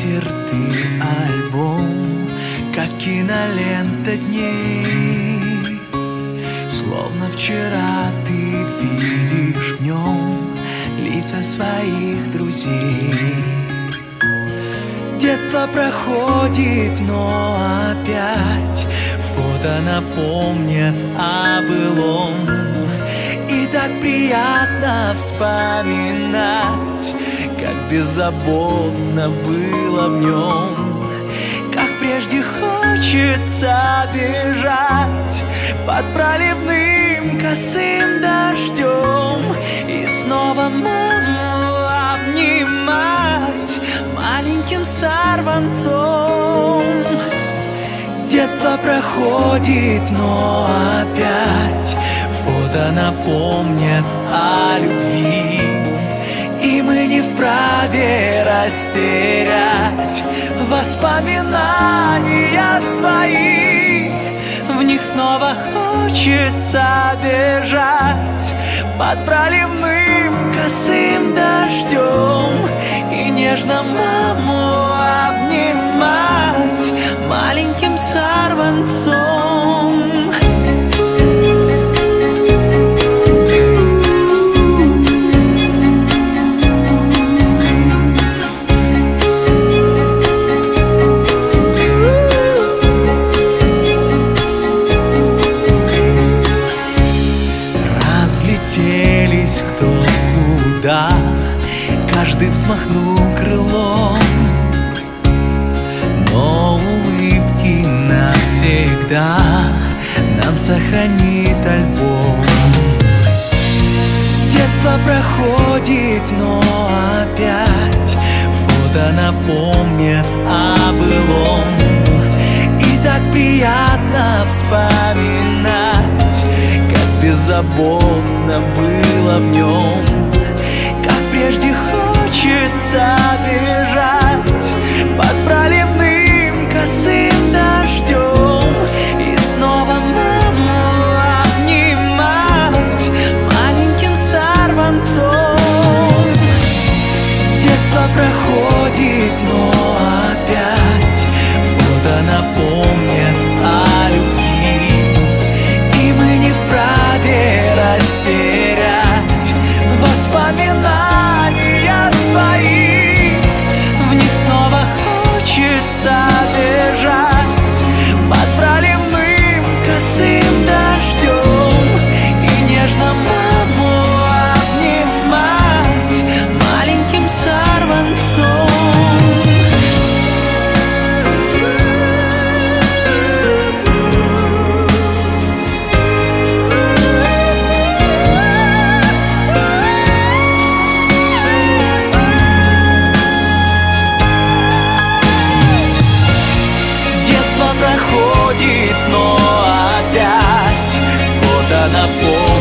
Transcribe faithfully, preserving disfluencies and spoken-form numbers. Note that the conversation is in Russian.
вытертый альбом, как кинолента дней. Словно вчера ты видишь в нем лица своих друзей. Детство проходит, но опять фото напомнят о былом. И так приятно вспоминать, как беззаботно было в нем. Как прежде хочется бежать под проливным косым дождем и снова маму обнимать маленьким сорванцом. Детство проходит, но опять фото напомнят о любви. И мы не вправе растерять воспоминания свои. В них снова хочется бежать под проливным косым дождем и нежно маму обнимать маленьким сорванцом. Разлетелись кто куда, каждый взмахнул крылом, но улыбки навсегда нам сохранит альбом. Детство проходит, но опять фото напомнят о былом. И так приятно вспоминать, как беззаботно было в нем. Как прежде хочется бежать под проливным косым дождем и снова маму обнимать маленьким сорванцом. Детство проходит, но опять фото напомнят о любви. И мы не вправе растерять воспоминания свои. В них снова хочется бежать под проливным косым дождем и нежно маму обнимать маленьким сорванцом. Проходит, но опять фото напомнит